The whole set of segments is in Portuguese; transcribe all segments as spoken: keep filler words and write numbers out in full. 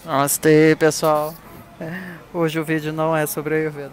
Namastê, pessoal. Hoje o vídeo não é sobre Ayurveda.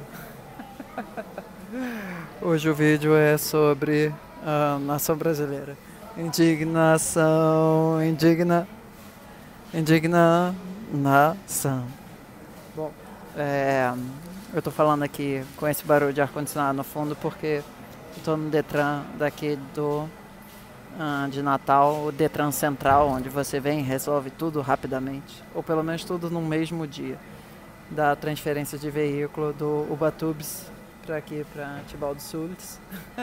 Hoje o vídeo é sobre a nação brasileira. Indignação, indigna, indigna, nação. Bom, é, eu tô falando aqui com esse barulho de ar-condicionado no fundo porque eu tô no Detran daqui do ah, de Natal, o Detran Central, onde você vem e resolve tudo rapidamente, ou pelo menos tudo no mesmo dia, da transferência de veículo do Ubatubes para aqui, para Tibau dos Sultes.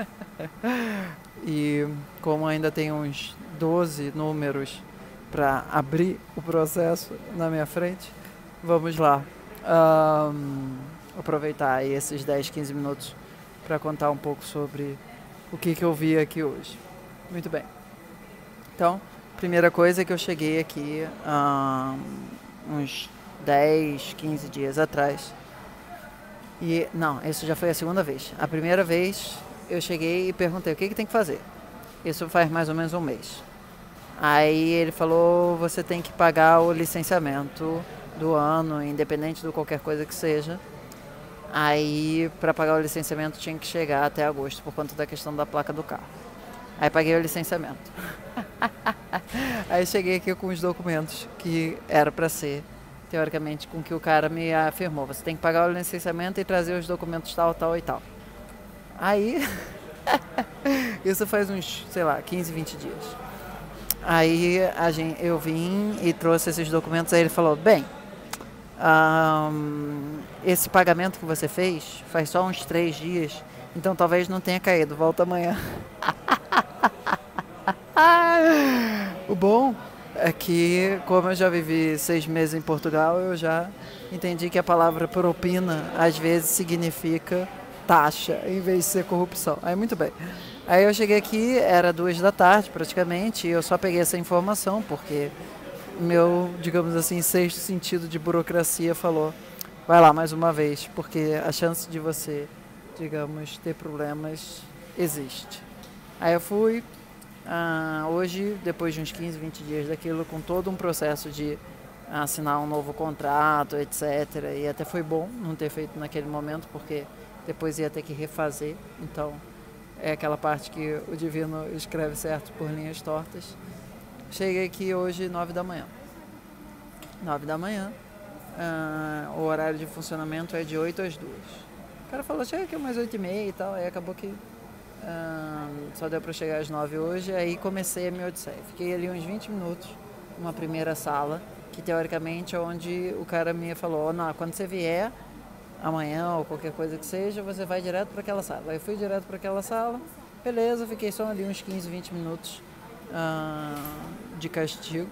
E como ainda tem uns doze números para abrir o processo na minha frente, vamos lá. Um, aproveitar aí esses dez, quinze minutos para contar um pouco sobre o que, que eu vi aqui hoje. Muito bem. Então, primeira coisa é que eu cheguei aqui um, uns dez, quinze dias atrás. E não, isso já foi a segunda vez. A primeira vez eu cheguei e perguntei o que, que tem que fazer. Isso faz mais ou menos um mês. Aí ele falou, você tem que pagar o licenciamento do ano, independente de qualquer coisa que seja. Aí, para pagar o licenciamento, tinha que chegar até agosto, por conta da questão da placa do carro. Aí paguei o licenciamento. Aí cheguei aqui com os documentos que era para ser, teoricamente, com que o cara me afirmou. Você tem que pagar o licenciamento e trazer os documentos tal, tal e tal. Aí, isso faz uns, sei lá, quinze, vinte dias. Aí a gente, eu vim e trouxe esses documentos, aí ele falou, bem, um, esse pagamento que você fez faz só uns três dias, então talvez não tenha caído, volta amanhã. O bom é que, como eu já vivi seis meses em Portugal, eu já entendi que a palavra propina às vezes significa taxa, em vez de ser corrupção. Aí, muito bem. Aí eu cheguei aqui, era duas da tarde praticamente, e eu só peguei essa informação porque meu, digamos assim, sexto sentido de burocracia falou, vai lá mais uma vez, porque a chance de você, digamos, ter problemas existe. Aí eu fui, ah, hoje, depois de uns quinze, vinte dias daquilo, com todo um processo de assinar um novo contrato, etcétera. E até foi bom não ter feito naquele momento, porque depois ia ter que refazer. Então, é aquela parte que o divino escreve certo por linhas tortas. Cheguei aqui hoje, nove da manhã. nove da manhã, ah, o horário de funcionamento é de oito às duas. O cara falou, chega aqui umas oito e meia e tal, aí acabou que Uh, só deu para chegar às nove hoje, aí comecei a minha odisseia. Fiquei ali uns vinte minutos numa primeira sala, que teoricamente é onde o cara me falou, oh, não, quando você vier amanhã ou qualquer coisa que seja, você vai direto para aquela sala. Aí eu fui direto para aquela sala, beleza, fiquei só ali uns quinze, vinte minutos uh, de castigo.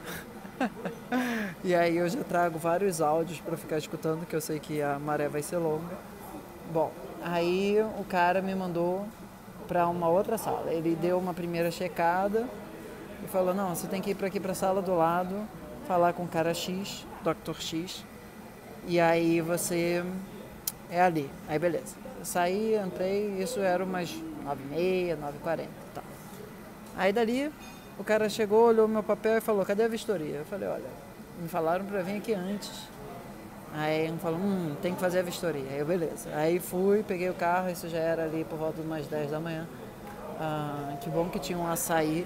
E aí eu já trago vários áudios para ficar escutando, que eu sei que a maré vai ser longa. Bom, aí o cara me mandou para uma outra sala. Ele deu uma primeira checada e falou, não, você tem que ir para aqui para a sala do lado, falar com o cara X, doutor X, e aí você é ali. Aí beleza. Eu saí, entrei, isso era umas nove e meia, nove e quarenta e tal. Aí dali o cara chegou, olhou meu papel e falou, cadê a vistoria? Eu falei, olha, me falaram para vir aqui antes. Aí ele falou, hum, tem que fazer a vistoria. Aí eu, beleza. Aí fui, peguei o carro, isso já era ali por volta de umas dez da manhã. Ah, que bom que tinha um açaí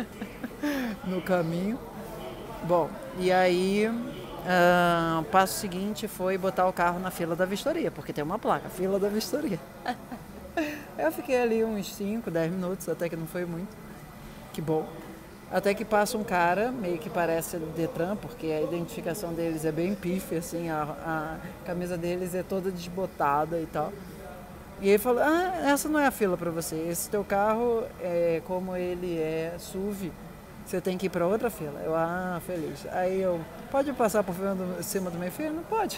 no caminho. Bom, e aí ah, o passo seguinte foi botar o carro na fila da vistoria, porque tem uma placa, fila da vistoria. Eu fiquei ali uns cinco, dez minutos, até que não foi muito. Que bom. Até que passa um cara, meio que parece do Detran, porque a identificação deles é bem pife, assim, a, a camisa deles é toda desbotada e tal. E ele falou, ah, essa não é a fila para você, esse teu carro, é, como ele é S U V, você tem que ir para outra fila. Eu, ah, feliz. Aí eu, pode passar por cima do meio fio? Não pode.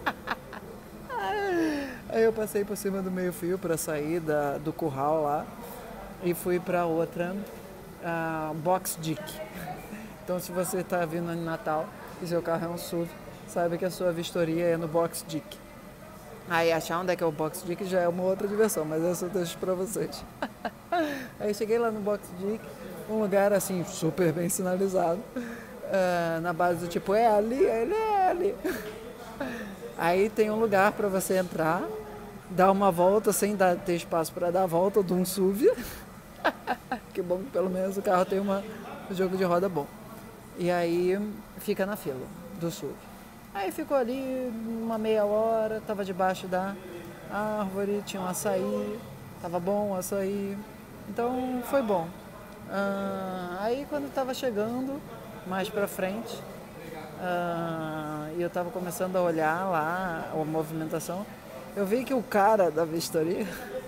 Aí eu passei por cima do meio fio para sair da, do curral lá e fui para outra uh, Box Dick. Então, se você está vindo em Natal e seu carro é um S U V, saiba que a sua vistoria é no Box Dick. Aí achar onde é que é o Box Dick já é uma outra diversão, mas essa eu deixo pra vocês. Aí cheguei lá no Box Dick, um lugar assim super bem sinalizado. uh, na base do tipo, é ali, ele é ali. Aí tem um lugar para você entrar, dar uma volta sem dar, ter espaço para dar a volta de um S U V. Que bom que pelo menos o carro tem uma, um jogo de roda bom. E aí fica na fila do S U V. Aí ficou ali uma meia hora, tava debaixo da árvore, tinha um açaí, tava bom o açaí, então foi bom. Ah, aí quando tava chegando mais pra frente, ah, e eu tava começando a olhar lá a movimentação, eu vi que o cara da vistoria,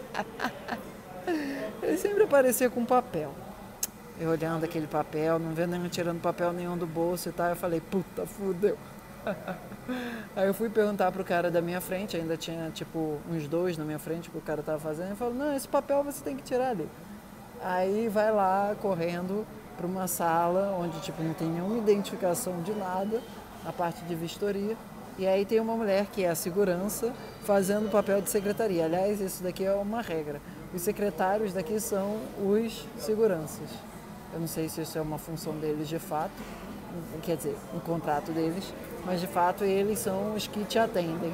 ele sempre aparecia com papel. Eu olhando aquele papel, não vendo nenhum tirando papel nenhum do bolso e tal, eu falei, puta, fudeu. Aí eu fui perguntar pro cara da minha frente, ainda tinha tipo uns dois na minha frente que o cara tava fazendo, ele falou, não, esse papel você tem que tirar ali. Aí vai lá correndo para uma sala onde tipo não tem nenhuma identificação de nada, na parte de vistoria, e aí tem uma mulher que é a segurança fazendo o papel de secretaria. Aliás, isso daqui é uma regra. Os secretários daqui são os seguranças. Eu não sei se isso é uma função deles de fato, quer dizer, um contrato deles, mas de fato eles são os que te atendem.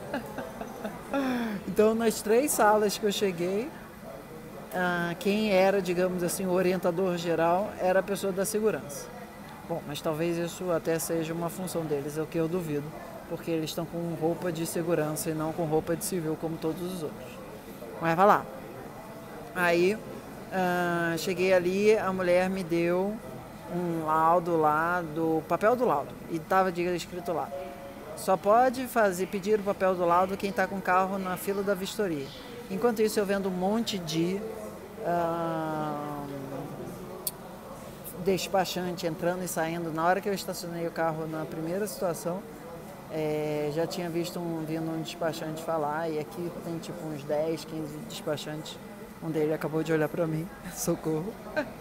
Então, nas três salas que eu cheguei, ah, quem era, digamos assim, o orientador geral era a pessoa da segurança. Bom, mas talvez isso até seja uma função deles, é o que eu duvido, porque eles estão com roupa de segurança e não com roupa de civil como todos os outros. Mas vai lá. Aí, ah, cheguei ali, a mulher me deu um laudo lá, do papel do laudo, e estava escrito lá, só pode fazer, pedir o papel do laudo quem está com o carro na fila da vistoria. Enquanto isso eu vendo um monte de uh, despachante entrando e saindo. Na hora que eu estacionei o carro na primeira situação, é, já tinha visto um, vindo um despachante falar, e aqui tem tipo uns dez, quinze despachantes. Um deles acabou de olhar pra mim, socorro.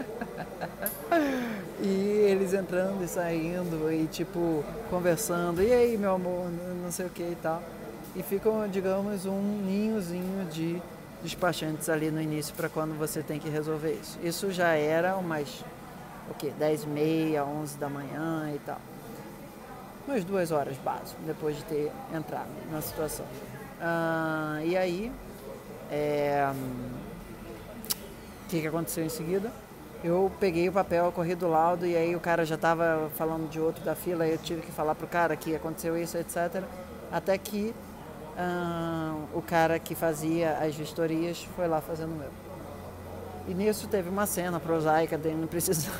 E eles entrando e saindo e tipo conversando, e aí meu amor, não sei o que e tal. E ficam, digamos, um ninhozinho de despachantes ali no início para quando você tem que resolver isso. Isso já era umas, o quê? dez e meia, onze da manhã e tal. Umas duas horas básico, depois de ter entrado na situação. Ah, e aí, é... o que, que aconteceu em seguida? Eu peguei o papel, corri do laudo, e aí o cara já estava falando de outro da fila, aí eu tive que falar pro cara que aconteceu isso, etcétera. Até que uh, o cara que fazia as vistorias foi lá fazendo o meu. E nisso teve uma cena prosaica dele precisando,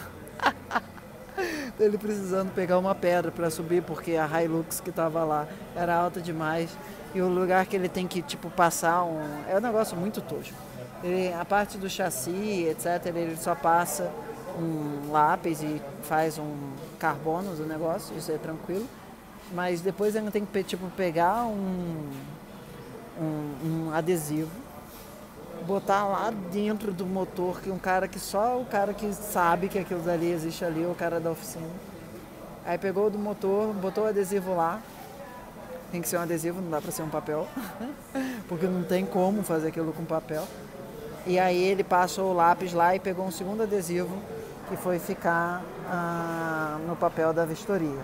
dele precisando pegar uma pedra para subir, porque a Hilux que estava lá era alta demais, e o lugar que ele tem que tipo passar um... é um negócio muito tosco. Ele, a parte do chassi, etcétera, ele só passa um lápis e faz um carbono do negócio, isso é tranquilo. Mas depois ele tem que tipo, pegar um, um, um adesivo, botar lá dentro do motor, que um cara que só o cara que sabe que aquilo dali existe ali, o cara da oficina. Aí pegou do motor, botou o adesivo lá. Tem que ser um adesivo, não dá pra ser um papel, porque não tem como fazer aquilo com papel. E aí ele passou o lápis lá e pegou um segundo adesivo que foi ficar ah, no papel da vistoria.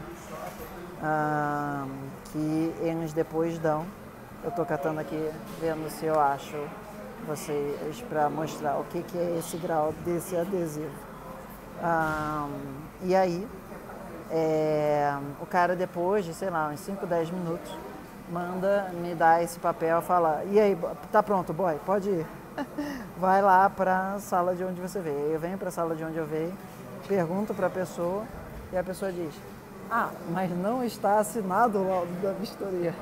Ah, que eles depois dão. Eu estou catando aqui, vendo se eu acho vocês para mostrar o que, que é esse grau desse adesivo. Ah, e aí, é, o cara depois de, sei lá, uns cinco, dez minutos, manda me dar esse papel e fala, e aí, tá pronto, boy, pode ir. Vai lá para a sala de onde você veio. Eu venho para a sala de onde eu veio, pergunto para a pessoa e a pessoa diz, ah, mas não está assinado o laudo da vistoria.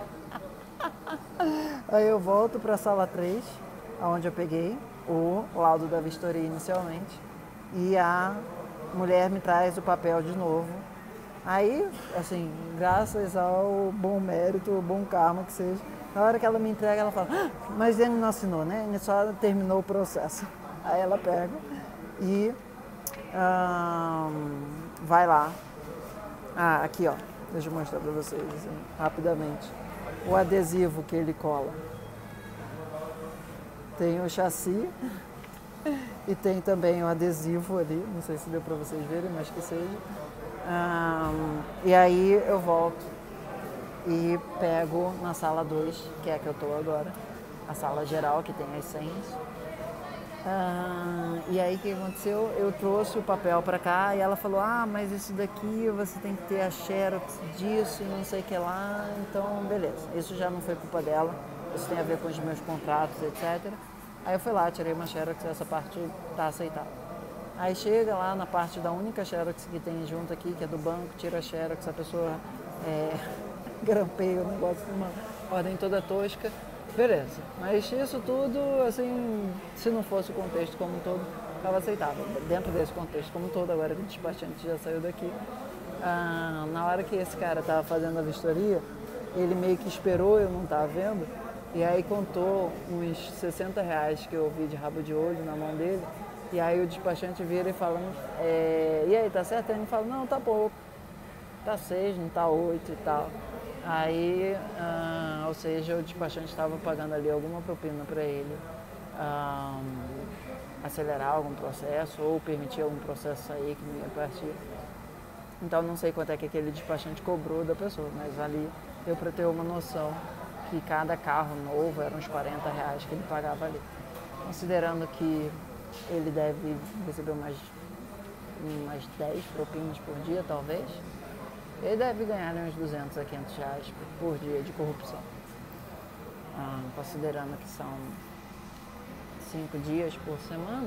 Aí eu volto para a sala três, onde eu peguei o laudo da vistoria inicialmente, e a mulher me traz o papel de novo. Aí, assim, graças ao bom mérito, ao bom karma que seja, na hora que ela me entrega, ela fala, ah, mas ele não assinou, né? Ele só terminou o processo. Aí ela pega e hum, vai lá. Ah, aqui ó, deixa eu mostrar pra vocês assim, rapidamente. O adesivo que ele cola. Tem o chassi e tem também o adesivo ali, não sei se deu pra vocês verem, mas que seja. Ahn, e aí eu volto e pego na sala dois, que é a que eu tô agora, a sala geral que tem as senhas. Ah, e aí o que aconteceu? Eu trouxe o papel para cá e ela falou, ah, mas isso daqui você tem que ter a xerox disso e não sei o que lá, então beleza. Isso já não foi culpa dela, isso tem a ver com os meus contratos, etcétera. Aí eu fui lá, tirei uma xerox, essa parte tá aceitável. Aí chega lá na parte da única xerox que tem junto aqui, que é do banco, tira a xerox, a pessoa é, grampeia o negócio numa ordem toda tosca. Beleza, mas isso tudo, assim, se não fosse o contexto como um todo, estava aceitável. Dentro desse contexto como um todo, agora que o despachante já saiu daqui, ah, na hora que esse cara estava fazendo a vistoria, ele meio que esperou eu não estar vendo, e aí contou uns sessenta reais que eu vi de rabo de olho na mão dele, e aí o despachante vira e fala, é, e aí, tá certo? Ele fala, não, tá pouco, tá seis, não tá oito e tal. Aí, ah, ou seja, o despachante estava pagando ali alguma propina para ele ah, acelerar algum processo ou permitir algum processo sair que não ia partir. Então não sei quanto é que aquele despachante cobrou da pessoa, mas ali deu para ter uma noção que cada carro novo eram uns quarenta reais que ele pagava ali. Considerando que ele deve receber umas, umas dez propinas por dia, talvez. Ele deve ganhar uns duzentos a quinhentos reais por dia de corrupção. Ah, considerando que são cinco dias por semana,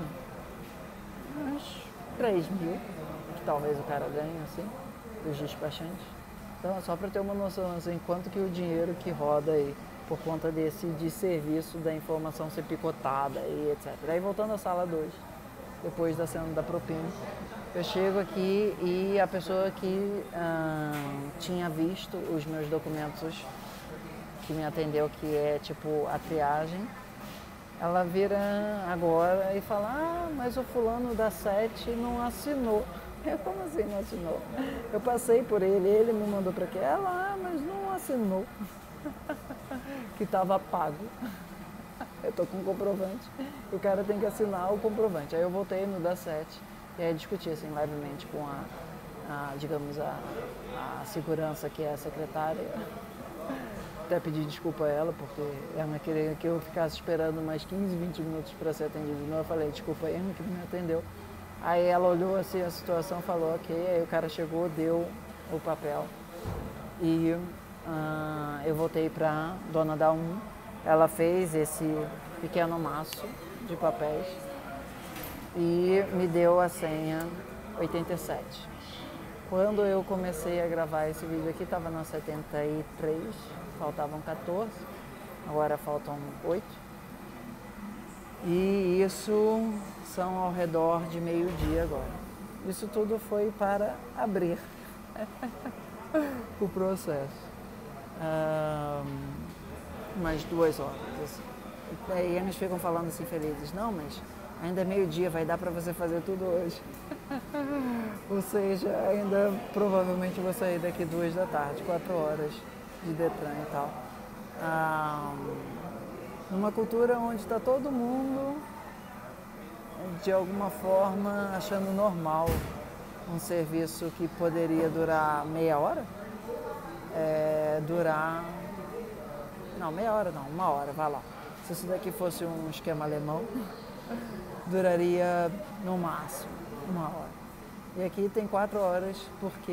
uns três mil, que talvez o cara ganhe, assim, dos despachantes. Então, só para ter uma noção, assim, quanto que o dinheiro que roda aí, por conta desse de serviço da informação ser picotada e etcétera. Aí, voltando à sala dois, depois da cena da propina, eu chego aqui e a pessoa que hum, tinha visto os meus documentos, que me atendeu, que é tipo a triagem, ela vira agora e fala, ah, mas o fulano da sete não assinou. Eu, como assim não assinou? Eu passei por ele, ele me mandou para aqui. Ela, ah, mas não assinou. Que estava pago. Eu tô com um comprovante. O cara tem que assinar o comprovante. Aí eu voltei no da sete e aí discuti assim levemente com a, a digamos, a, a segurança que é a secretária. Até pedi desculpa a ela, porque ela queria que eu ficasse esperando mais quinze, vinte minutos para ser atendido. Então eu falei, desculpa aí, que não me atendeu. Aí ela olhou assim a situação, falou ok, aí o cara chegou, deu o papel. E uh, eu voltei para dona da um, ela fez esse pequeno maço de papéis e me deu a senha oitenta e sete. Quando eu comecei a gravar esse vídeo aqui, estava na setenta e três, faltavam quatorze, agora faltam oito. E isso são ao redor de meio-dia agora. Isso tudo foi para abrir o processo. Um, umas duas horas. Assim. E aí eles ficam falando assim felizes, não, mas ainda é meio-dia, vai dar para você fazer tudo hoje. Ou seja, ainda provavelmente vou sair daqui duas da tarde, quatro horas de Detran e tal. Um, numa cultura onde está todo mundo, de alguma forma, achando normal um serviço que poderia durar meia hora, é, durar... Não, meia hora não, uma hora, vai lá. Se isso daqui fosse um esquema alemão, duraria no máximo uma hora. E aqui tem quatro horas porque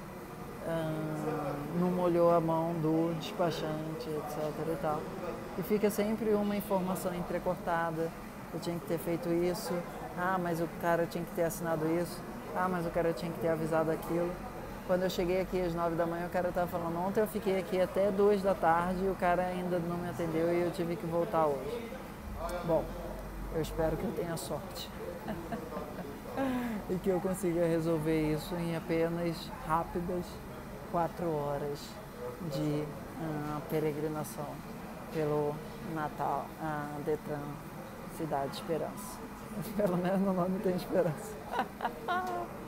hum, não molhou a mão do despachante, etc e tal. E fica sempre uma informação entrecortada. Eu tinha que ter feito isso. Ah, mas o cara tinha que ter assinado isso. Ah, mas o cara tinha que ter avisado aquilo. Quando eu cheguei aqui às nove da manhã, o cara estava falando, ontem eu fiquei aqui até duas da tarde e o cara ainda não me atendeu e eu tive que voltar hoje. Bom, eu espero que eu tenha sorte. E que eu consiga resolver isso em apenas rápidas quatro horas de uh, peregrinação pelo Natal, uh, Detran, Cidade Esperança. Pelo menos no nome tem esperança.